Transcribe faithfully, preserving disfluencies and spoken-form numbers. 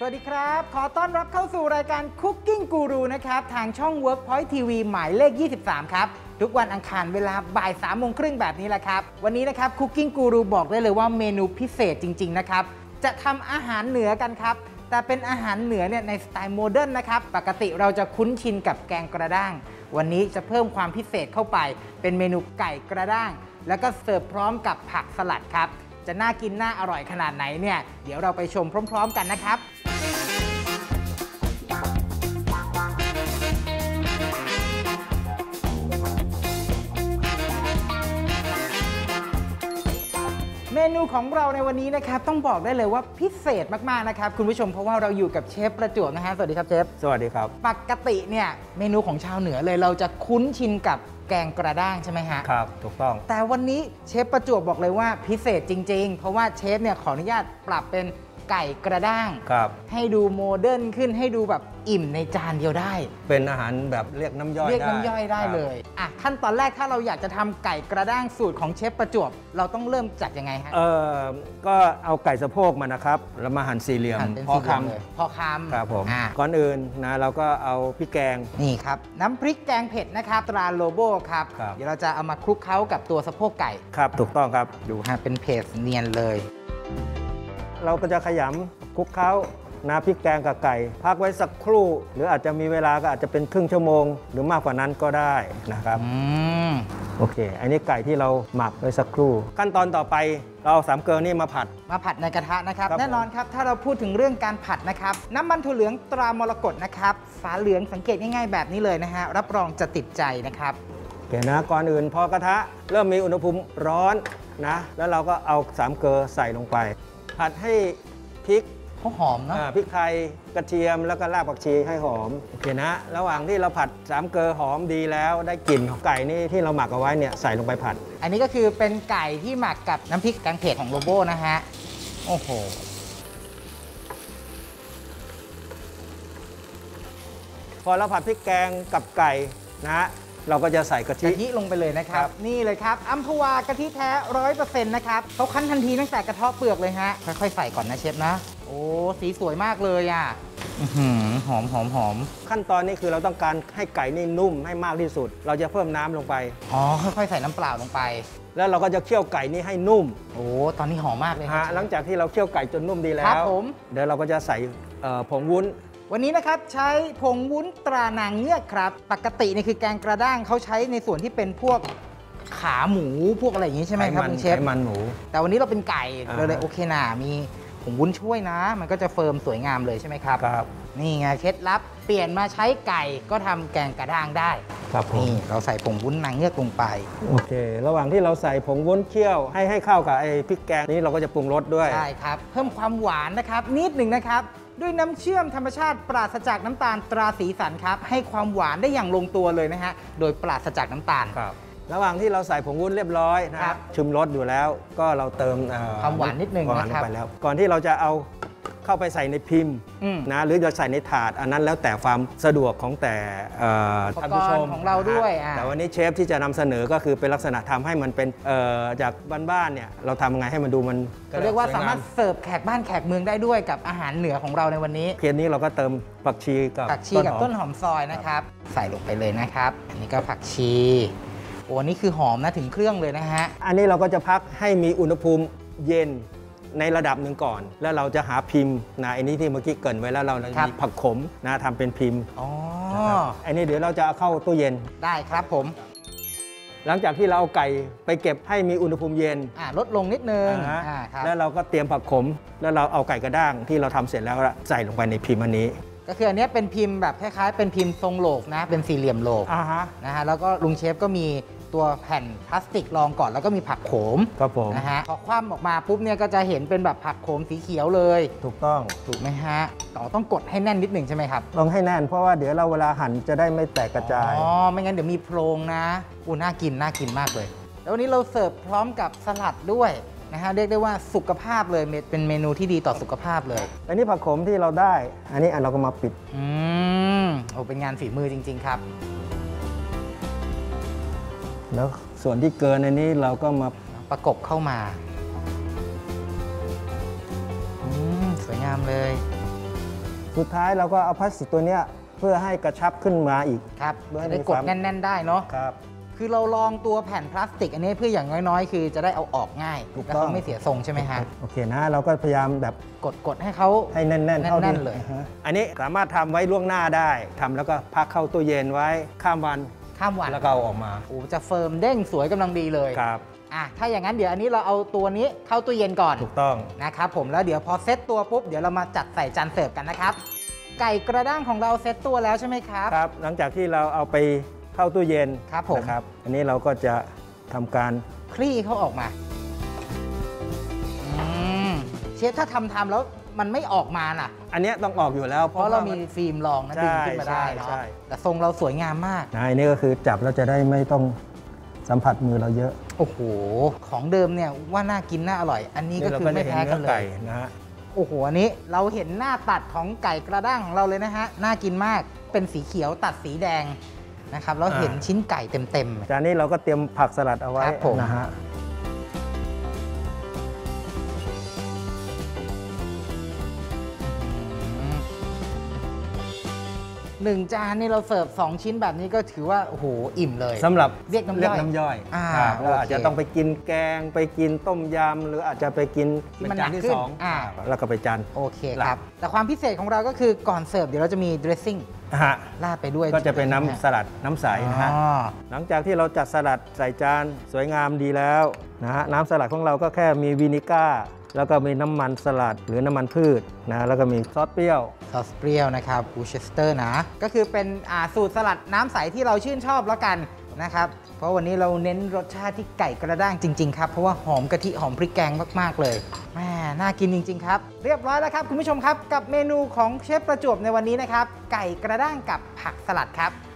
วัสดีครับขอต้อนรับเข้าสู่รายการ Cooking Guru นะครับทางช่อง Workpoint ที วี หมายเลขยี่สิบสามครับทุกวันอังคารเวลาบ่ายสามโมงครึ่งแบบนี้แหละครับวันนี้นะครับ Cooking Guru บอกได้เลยว่าเมนูพิเศษจริงๆนะครับจะทำอาหารเหนือกันครับแต่เป็นอาหารเหนือเนี่ยในสไตล์โมเดิร์นนะครับปกติเราจะคุ้นชินกับแกงกระด้างวันนี้จะเพิ่มความพิเศษเข้าไปเป็นเมนูไก่กระด้างแล้วก็เสิร์ฟพร้อมกับผักสลัดครับจะน่ากินน่าอร่อยขนาดไหนเนี่ยเดี๋ยวเราไปชมพร้อมๆกันนะครับเมนูของเราในวันนี้นะครับต้องบอกได้เลยว่าพิเศษมากๆนะครับคุณผู้ชมเพราะว่าเราอยู่กับเชฟประจวบนะฮะสวัสดีครับเชฟสวัสดีครับปกติเนี่ยเมนูของชาวเหนือเลยเราจะคุ้นชินกับแกงกระด้างใช่ไหมฮะครับถูกต้องแต่วันนี้เชฟประจวบบอกเลยว่าพิเศษจริงๆเพราะว่าเชฟเนี่ยขออนุญาตปรับเป็นไก่กระด้างให้ดูโมเดิร์นขึ้นให้ดูแบบอิ่มในจานเดียวได้เป็นอาหารแบบเรียกน้ำย่อยเรียกน้ำย่อยได้เลยอ่ะขั้นตอนแรกถ้าเราอยากจะทำไก่กระด้างสูตรของเชฟประจวบเราต้องเริ่มจากยังไงฮะเออก็เอาไก่สะโพกมานะครับแล้วมาหั่นสี่เหลี่ยมพอคำพอคำครับผมก่อนอื่นนะเราก็เอาพริกแกงนี่ครับน้ำพริกแกงเผ็ดนะครับตราโลโบครับเดี๋ยวเราจะเอามาคลุกเคล้ากับตัวสะโพกไก่ครับถูกต้องครับดูฮะเป็นเพจเนียนเลยเราก็จะขยำคลุกเคล้าน้ำพริกแกงกับไก่พักไว้สักครู่หรืออาจจะมีเวลาก็อาจจะเป็นครึ่งชั่วโมงหรือมากกว่านั้นก็ได้นะครับโอเคอันนี้ไก่ที่เราหมักไว้สักครู่ขั้นตอนต่อไปเราเอาสามเกลือนี่มาผัดมาผัดในกระทะนะครับแน่นอนครับถ้าเราพูดถึงเรื่องการผัดนะครับน้ำมันถั่วเหลืองตรามรกตนะครับฝาเหลืองสังเกตง่ายๆแบบนี้เลยนะฮะรับรองจะติดใจนะครับโอเคนะก่อนอื่นพอกระทะเริ่มมีอุณหภูมิร้อนนะแล้วเราก็เอาสามเกลือใส่ลงไปผัดให้พริกเขาหอมเนาะพริกไทยกระเทียมแล้วก็รากผักชีให้หอมโอเคนะระหว่างที่เราผัดสามเกลือหอมดีแล้วได้กลิ่นของไก่นี่ที่เราหมักเอาไว้เนี่ยใส่ลงไปผัดอันนี้ก็คือเป็นไก่ที่หมักกับน้ำพริกแกงเผ็ดของโลโบนะฮะโอ้โหพอเราผัดพริกแกงกับไก่นะเราก็จะใส่กะทิกะทิลงไปเลยนะครับนี่เลยครับอัมพวากะทิแท้ร้อยเปอร์เซ็นต์นะครับเขาคั้นทันทีตั้งแต่กระเทาะเปลือกเลยฮะค่อยๆใส่ก่อนนะเชฟนะโอ้สีสวยมากเลยอ่ะหอมหอมหอมขั้นตอนนี้คือเราต้องการให้ไก่นี่นุ่มให้มากที่สุดเราจะเพิ่มน้ำลงไปอ๋อค่อยๆใส่น้ำเปล่าลงไปแล้วเราก็จะเคี่ยวไก่นี่ให้นุ่มโอ้ตอนนี้หอมมากเลยฮะหลังจากที่เราเคี่ยวไก่จนนุ่มดีแล้วครับผมเดี๋ยวเราก็จะใส่ผงวุ้นวันนี้นะครับใช้ผงวุ้นตรานางเงือกครับปกตินี่คือแกงกระด้างเขาใช้ในส่วนที่เป็นพวกขาหมูพวกอะไรอย่างนี้ใช่ไหมครับคุณเชฟไขมันหมูแต่วันนี้เราเป็นไก่เราเลยโอเคนะมีผงวุ้นช่วยนะมันก็จะเฟิร์มสวยงามเลยใช่ไหมครับครับนี่ไงเคล็ดลับเปลี่ยนมาใช้ไก่ก็ทำแกงกระด้างได้ครับนี่เราใส่ผงวุ้นนางเงือกลงไปโอเคระหว่างที่เราใส่ผงวุ้นเคี่ยวให้ให้เข้ากับไอ้พริกแกงนี้เราก็จะปรุงรสด้วยใช่ครับเพิ่มความหวานนะครับนิดหนึ่งนะครับด้วยน้ำเชื่อมธรรมชาติปราศจากน้ำตาลตราสีสันครับให้ความหวานได้อย่างลงตัวเลยนะฮะโดยปราศจากน้ำตาลครับระหว่างที่เราใส่ผงวุ้นเรียบร้อยนะครับชิมรสอยู่แล้วก็เราเติมความหวานนิดนึงนะครับไปแล้วก่อนที่เราจะเอาเข้าไปใส่ในพิมพ์นะหรือจะใส่ในถาดอันนั้นแล้วแต่ความสะดวกของแต่ท่านผู้ชมของเราด้วยแต่วันนี้เชฟที่จะนำเสนอก็คือเป็นลักษณะทำให้มันเป็นจากบ้านๆเนี่ยเราทำยังไงให้มันดูมันเรียกว่าสามารถเสิร์ฟแขกบ้านแขกเมืองได้ด้วยกับอาหารเหนือของเราในวันนี้เพียงนี้เราก็เติมผักชีกับผักชีกับต้นหอมซอยนะครับใส่ลงไปเลยนะครับอันนี้ก็ผักชีโอ้นี่คือหอมนะถึงเครื่องเลยนะฮะอันนี้เราก็จะพักให้มีอุณหภูมิเย็นในระดับหนึ่งก่อนแล้วเราจะหาพิมพ์นะอันนี้ที่เมื่อกี้เกริ่นไว้แล้วเรามีผักขมนะทำเป็นพิมพ์อ๋ออันนี้เดี๋ยวเราจะเอาเข้าตู้เย็นได้ครับผมหลังจากที่เราเอาไก่ไปเก็บให้มีอุณหภูมิเย็นลดลงนิดนึงแล้วเราก็เตรียมผักขมแล้วเราเอาไก่กระด้างที่เราทำเสร็จแล้วใส่ลงไปในพิมพ์อันนี้ก็คืออันนี้เป็นพิมพ์แบบคล้ายๆเป็นพิมพ์ทรงโหลกนะเป็นสี่เหลี่ยมโหลกนะฮะแล้วก็ลุงเชฟก็มีตัวแผ่นพลาสติกรองก่อนแล้วก็มีผักโขมครับผมนะฮะพอคว่ำออกมาปุ๊บเนี่ยก็จะเห็นเป็นแบบผักโขมสีเขียวเลยถูกต้องถูกไหมฮะต่อต้องกดให้แน่นนิดหนึ่งใช่ไหมครับต้องให้แน่นเพราะว่าเดี๋ยวเราเวลาหั่นจะได้ไม่แตกกระจายอ๋อไม่งั้นเดี๋ยวมีโพรงนะอู้น่ากินน่ากินมากเลยแล้ววันนี้เราเสิร์ฟพร้อมกับสลัดด้วยนะฮะเรียกได้ว่าสุขภาพเลยเป็นเมนูที่ดีต่อสุขภาพเลยอันนี้ผักโขมที่เราได้อันนี้เราก็มาปิดอืมโอ้เป็นงานฝีมือจริงๆครับแล้วส่วนที่เกินในนี้เราก็มาประกบเข้ามาสวยงามเลยสุดท้ายเราก็เอาพลาสติกตัวเนี้ยเพื่อให้กระชับขึ้นมาอีกครับเพื่อให้จะได้มีกดความแน่น ๆ ได้เนาะครับคือเราลองตัวแผ่นพลาสติกอันนี้เพื่ออย่างน้อยๆ คือจะได้เอาออกง่ายถูกแล้วต้องเขาไม่เสียทรงใช่ไหมฮะโอเคนะเราก็พยายามแบบกดกดให้เขาให้แน่นๆเท่าแน่ที่นๆเลยอ่าฮะอันนี้สามารถทำไว้ล่วงหน้าได้ทำแล้วก็พักเข้าตู้เย็นไว้ข้ามวันข้ามวันแล้วก็เอาออกมาโอ้จะเฟิร์มเด้งสวยกำลังดีเลยครับอ่ะถ้าอย่างนั้นเดี๋ยวอันนี้เราเอาตัวนี้เข้าตู้เย็นก่อนถูกต้องนะครับผมแล้วเดี๋ยวพอเซตตัวปุ๊บเดี๋ยวเรามาจัดใส่จานเสิร์ฟกันนะครับ ไก่กระด้างของเราเซตตัวแล้วใช่ไหมครับครับหลังจากที่เราเอาไปเข้าตู้เย็นครับผมนะครับอันนี้เราก็จะทำการคลี่เขาออกมาอืมเชฟถ้าทำทำแล้วมันไม่ออกมาน่ะอันเนี้ยต้องออกอยู่แล้วเพราะเรามีฟิล์มรองนะดึงใช่ขึ้นมาได้ใช่เนาะใช่แต่ทรงเราสวยงามมากนะอันนี้ก็คือจับแล้วจะได้ไม่ต้องสัมผัสมือเราเยอะโอ้โหของเดิมเนี่ยว่าน่ากินน่าอร่อย อันนี้ก็คือไม่แพ้กันเลไก่ยนะฮะโอ้โหอันนี้เราเห็นหน้าตัดของไก่กระด้างของเราเลยนะฮะน่ากินมากเป็นสีเขียวตัดสีแดงนะครับแล้วเห็นชิ้นไก่เต็มๆจานนี้เราก็เตรียมผักสลัดเอาไว้ครับผมนะฮะหนึ่งจานนี่เราเสิร์ฟสองชิ้นแบบนี้ก็ถือว่า โอ้โห อิ่มเลยสำหรับเรียกน้ำย่อยน้ำย่อยอ่าครับแล้วโอเคอาจจะต้องไปกินแกงไปกินต้มยำหรืออาจจะไปกินที่มันเป็จานที่หนักขึ้นสองอ่าแล้วก็ไปจานโอเคหลักครับ แต่ความพิเศษของเราก็คือก่อนเสิร์ฟเดี๋ยวเราจะมี dressing นะฮะราดไปด้วยก็จะเป็นน้ำใช่สไหมลัดน้ำใสนะฮะอ๋อหลังจากที่เราจัดสลัดใส่จานสวยงามดีแล้วนะฮะน้ำสลัดของเราก็แค่มีวินิก้า แล้วก็มีน้ำมันสลัดหรือน้ำมันพืชนะแล้วก็มีซอสเปรี้ยวซอสเปรี้ยวนะครับวูเชสเตอร์นะ ก็คือเป็นอ่าสูตรสลัดน้ำใสที่เราชื่นชอบแล้วกันนะครับ เพราะวันนี้เราเน้นรสชาติที่ไก่กระด้างจริง ๆ ครับ เพราะว่าหอมกะทิหอมพริกแกงมาก ๆ เลยแม่น่ากินจริง ๆ ครับ เรียบร้อยแล้วครับคุณผู้ชมครับ กับเมนูของเชฟประจวบในวันนี้นะครับ ไก่กระด้างกับผักสลัดครับ